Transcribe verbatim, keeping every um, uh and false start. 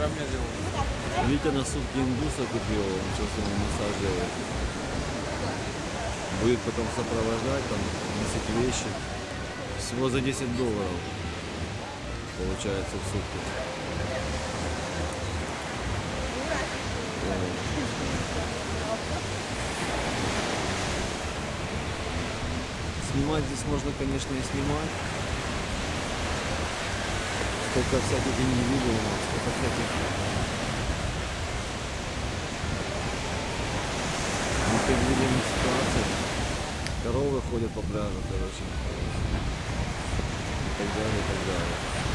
Витя на сутки индуса купил, он сейчас ему массаж делает. Будет потом сопровождать, там, носить вещи. Всего за десять долларов получается в сутки. Снимать здесь можно, конечно, и снимать. Сколько всяких индивидуумов, сколько всяких непредвиденных ситуаций. Коровы ходят по пляжу, короче. И так далее, и так далее.